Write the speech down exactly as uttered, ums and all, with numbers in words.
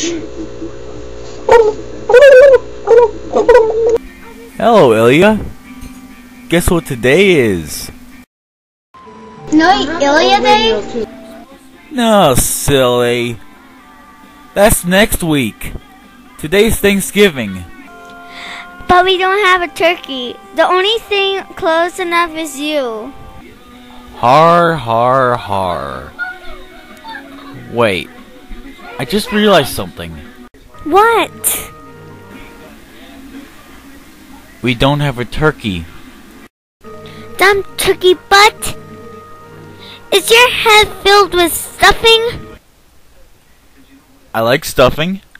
Hello, Ilya. Guess what today is? No, Ilya Day? No, silly. That's next week. Today's Thanksgiving. But we don't have a turkey. The only thing close enough is you. Har, har, har. Wait. I just realized something. What? We don't have a turkey. Dumb turkey butt! Is your head filled with stuffing? I like stuffing.